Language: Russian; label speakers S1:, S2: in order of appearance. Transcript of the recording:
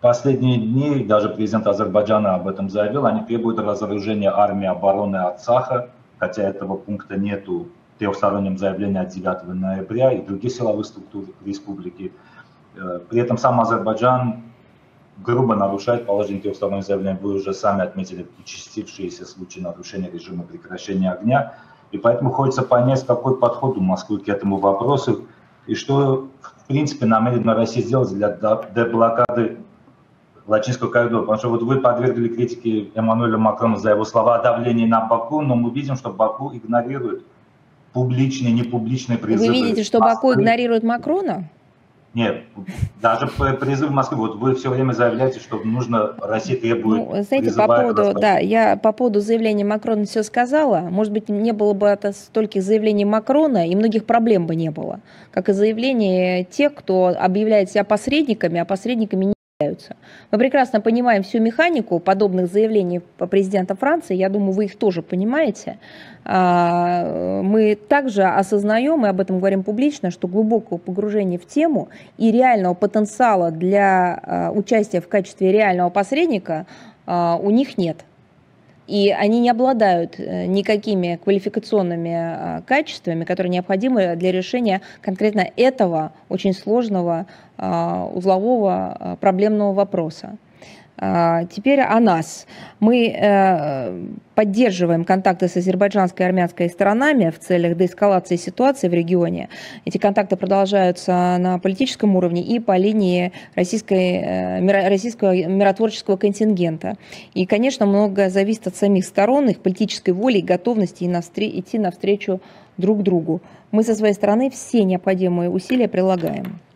S1: последние дни, даже президент Азербайджана об этом заявил, они требуют разоружения армии обороны Арцаха, хотя этого пункта нету в трехстороннем заявлении от 9 ноября и других силовых структур республики. При этом сам Азербайджан грубо нарушает положение трехстороннего заявления. Вы уже сами отметили участившиеся случаи нарушения режима прекращения огня. И поэтому хочется понять, какой подход у Москвы к этому вопросу и что, в принципе, намерена Россия сделать для деблокады Лачинского коридора. Потому что вот вы подвергли критике Эммануэля Макрона за его слова о давлении на Баку, но мы видим, что Баку игнорирует публичные, непубличные призывы.
S2: Вы видите, что Баку игнорирует Макрона?
S1: Нет, даже призыв Москвы. Вот вы все время заявляете, что нужно, Россия требует...
S2: Ну, знаете, по поводу, да, я по поводу заявления Макрона все сказала. Может быть, не было бы это стольких заявлений Макрона, и многих проблем бы не было. Как и заявления тех, кто объявляет себя посредниками, а посредниками не являются. Мы прекрасно понимаем всю механику подобных заявлений президента Франции. Я думаю, вы их тоже понимаете. Мы также осознаем, и об этом говорим публично, что глубокого погружения в тему и реального потенциала для участия в качестве реального посредника у них нет. И они не обладают никакими квалификационными качествами, которые необходимы для решения конкретно этого очень сложного узлового проблемного вопроса. Теперь о нас. Мы поддерживаем контакты с азербайджанской и армянской сторонами в целях деэскалации ситуации в регионе. Эти контакты продолжаются на политическом уровне и по линии российского миротворческого контингента. И, конечно, многое зависит от самих сторон, их политической воли и готовности идти навстречу друг другу. Мы со своей стороны все необходимые усилия прилагаем.